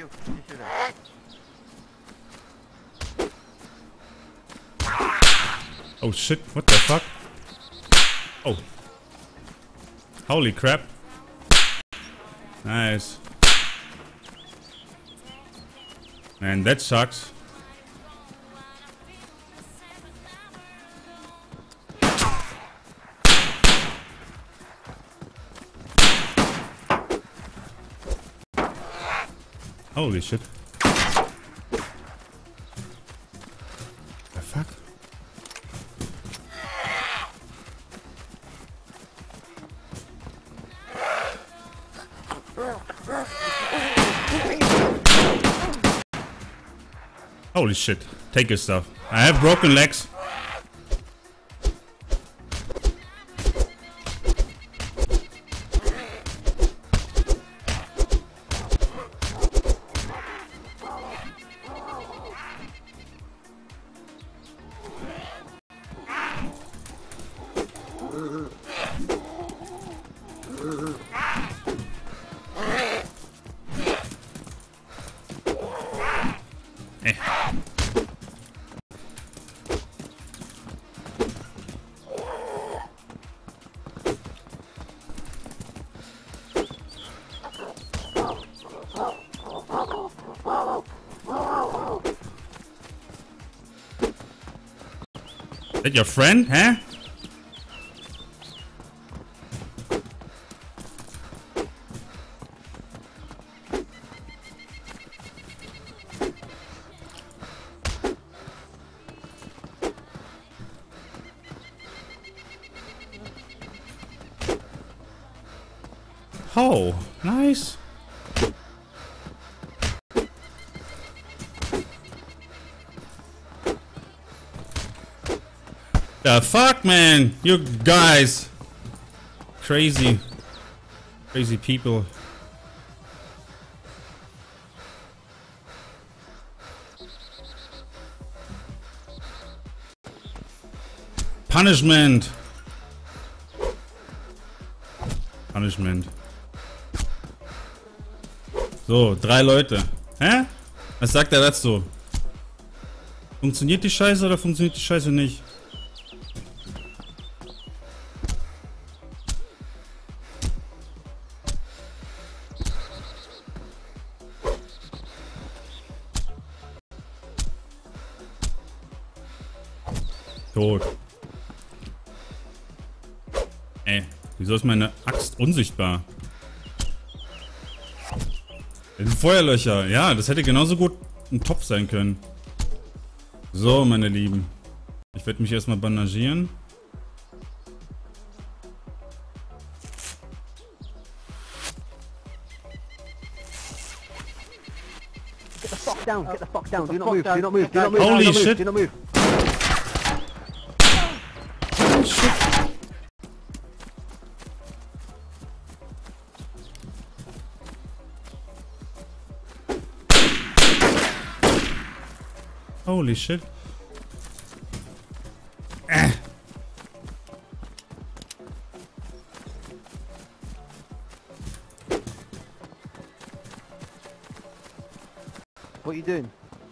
Oh shit, what the fuck? Oh. Holy crap. Nice. Man, that sucks. Holy shit. The fuck? Holy shit. Take your stuff. I have broken legs. That your friend, huh? Oh, nice. The fuck, man? You guys. Crazy. Crazy people. Punishment. Punishment. So, 3 Leute. Hä? Was sagt er dazu? Funktioniert die Scheiße oder funktioniert die Scheiße nicht? Tot. Ey, wieso ist meine Axt unsichtbar? Das sind Feuerlöcher. Ja, das hätte genauso gut ein Topf sein können. So, meine Lieben. Ich werde mich erstmal bandagieren. Get the fuck down, get the fuck down. Do not move, do not move, do not move. Holy shit. Do not move. Oh shit. Holy shit. What are you doing?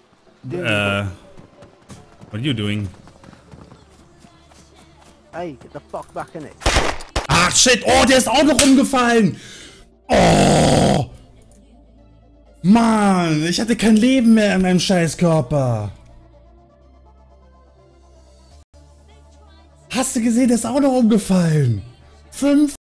What are you doing? Hey, get the fuck back in it. Ach shit, oh, der ist auch noch umgefallen. Oh. Mann, ich hatte kein Leben mehr in meinem Scheißkörper. Hast du gesehen, der ist auch noch umgefallen. 5